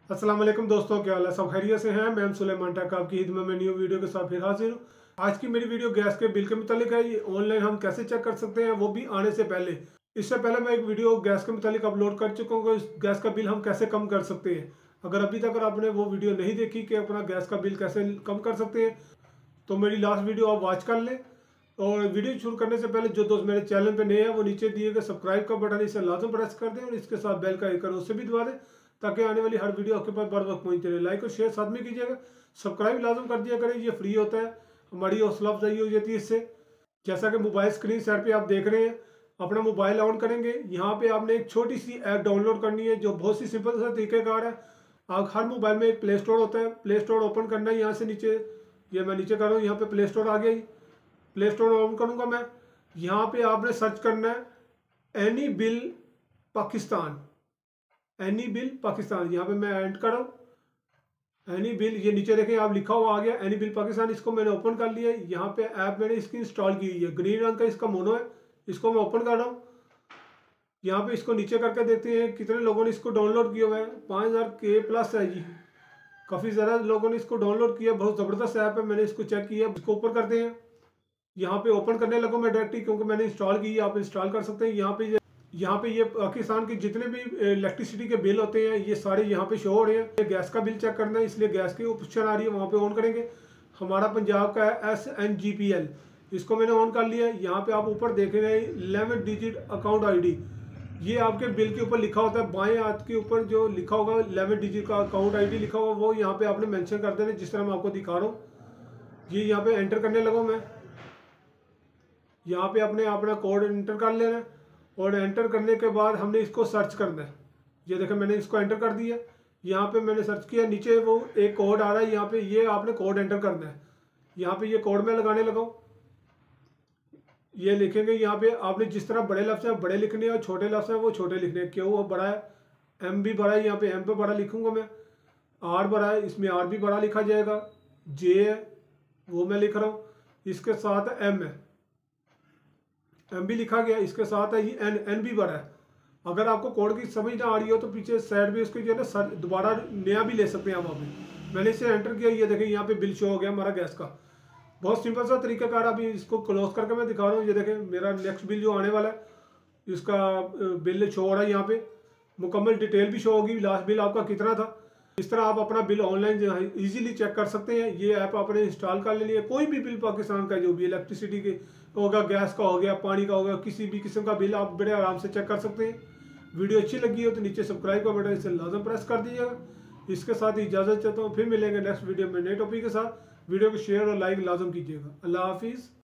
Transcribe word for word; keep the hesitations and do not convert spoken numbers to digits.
अस्सलाम वालेकुम दोस्तों, क्या हाल है? सब खैरियत से हैं। मैं सुलेमान टेक आपकी खिदमत में न्यू वीडियो के साथ फिर हाजिर हूँ। आज की मेरी वीडियो गैस के बिल के मुतालिक है। ये ऑनलाइन हम कैसे चेक कर सकते हैं, वो भी आने से पहले। इससे पहले मैं एक वीडियो गैस के मुतालिक अपलोड कर चुका हूँ, इस गैस का बिल हम कैसे कम कर सकते हैं। अगर अभी तक आपने वो वीडियो नहीं देखी कि अपना गैस का बिल कैसे कम कर सकते हैं, तो मेरी लास्ट वीडियो आप वॉच कर लें। और वीडियो शुरू करने से पहले जो दोस्त मेरे चैनल पे नए हैं, वो नीचे दिए गए सब्सक्राइब का बटन इसे लाजम प्रेस कर दें और इसके साथ बेल का आइकन उसे भी दबा दें, ताकि आने वाली हर वीडियो आपके पास बर वक्त पहुंचती रहे। लाइक और शेयर साथ में कीजिएगा, सब्सक्राइब लाजम कर दिया करें, ये फ्री होता है, हमारी हौसला अफजाई हो जाती है इससे। जैसा कि मोबाइल स्क्रीन साइड पे आप देख रहे हैं, अपना मोबाइल ऑन करेंगे। यहाँ पे आपने एक छोटी सी ऐप डाउनलोड करनी है, जो बहुत सी सिंपल सा तरीकेकार है। आप हर मोबाइल में एक प्ले स्टोर होता है, प्ले स्टोर ओपन करना है। यहाँ से नीचे, ये मैं नीचे कर रहा हूँ, यहाँ पे प्ले स्टोर आ गया। प्ले स्टोर ओपन करूँगा मैं। यहाँ पे आपने सर्च करना है any bill Pakistan. Any bill Pakistan, यहाँ पे मैं एंड कर रहा हूँ। एनी बिल, ये नीचे देखें आप, लिखा हुआ आ गया एनी बिल पाकिस्तान। इसको मैंने ओपन कर लिया है। यहाँ पे ऐप मैंने इसकी इंस्टॉल की हुई है, ग्रीन रंग का इसका मोनो है। इसको मैं ओपन कर रहा हूँ। यहाँ पे इसको नीचे करके देखते हैं कितने लोगों ने इसको डाउनलोड किया हुआ है। पाँच हज़ार के प्लस है जी, काफ़ी ज़्यादा लोगों ने इसको डाउनलोड किया। बहुत ज़बरदस्त ऐप है, मैंने इसको चेक किया। इसको ऊपर करते हैं। यहाँ पे ओपन करने लगो मैं डायरेक्टली, क्योंकि मैंने इंस्टॉल की है, आप इंस्टॉल कर सकते हैं। यहाँ पे ये यहाँ पे ये पाकिस्तान के जितने भी इलेक्ट्रिसिटी के बिल होते हैं, ये सारे यहाँ पे शो हो रहे हैं। ये गैस का बिल चेक करना है, इसलिए गैस की ऑप्शन आ रही है, वहाँ पे ऑन करेंगे। हमारा पंजाब का है S N G P L, इसको मैंने ऑन कर लिया है। यहाँ पे आप ऊपर देख रहे हैं इलेवन डिजिट अकाउंट आई डी, ये आपके बिल के ऊपर लिखा होता है। बाएं हाथ के ऊपर जो लिखा होगा इलेवन डिजिट का अकाउंट आई डी लिखा होगा, वो यहाँ पे आपने मेंशन कर देना, जिस तरह मैं आपको दिखा रहा हूँ। ये यहाँ पे एंटर करने लगा मैं। यहाँ पे अपने अपना कोड एंटर कर लेना है, और एंटर करने के बाद हमने इसको सर्च करना है। ये देखें, मैंने इसको एंटर कर दिया। यहाँ पे मैंने सर्च किया, नीचे वो एक कोड आ रहा है, यहाँ पे ये आपने कोड एंटर करना है। यहाँ पे ये कोड मैं लगाने लगा हूँ। ये लिखेंगे यहाँ पे आपने, जिस तरह बड़े लफ्ज़ हैं बड़े लिखने हैं और छोटे लफ्ज़ हैं वो छोटे लिखने हैं। क्यों वो बड़ा है, एम भी बड़ा है, यहाँ पे एम पे बड़ा लिखूंगा मैं। आर बड़ा है, इसमें आर भी बड़ा लिखा जाएगा। जे है, वो मैं लिख रहा हूँ। इसके साथ एम है, एम भी लिखा गया। इसके साथ है ये एन, एन भी बड़ा है। अगर आपको कोड की समझ ना आ रही हो, तो पीछे साइड में इसको जो है ना सर दोबारा नया भी ले सकते हैं आप वहाँ पे। मैंने इसे एंटर किया, ये देखें यहाँ पे बिल शो हो गया हमारा गैस का। बहुत सिंपल सा तरीकाकार। अभी इसको क्लोज करके मैं दिखा रहा हूँ। ये देखें मेरा नेक्स्ट बिल जो आने वाला है, इसका बिल शो हो रहा है। यहाँ पे मुकम्मल डिटेल भी शो होगी, लास्ट बिल आपका कितना था। इस तरह आप अपना बिल ऑनलाइन जो है ईजिली चेक कर सकते हैं। ये ऐप आपने इंस्टॉल कर ले लिया। कोई भी बिल पाकिस्तान का जो भी इलेक्ट्रिसिटी के होगा, गैस का हो गया, पानी का हो गया, किसी भी किस्म का बिल आप बड़े आराम से चेक कर सकते हैं। वीडियो अच्छी लगी हो तो नीचे सब्सक्राइब का बटन इसे लाजम प्रेस कर दीजिएगा। इसके साथ ही इजाज़त चाहता हूँ, फिर मिलेंगे नेक्स्ट वीडियो में नए टॉपिक के साथ। वीडियो को शेयर और लाइक लाजम कीजिएगा। अल्लाह हाफिज़।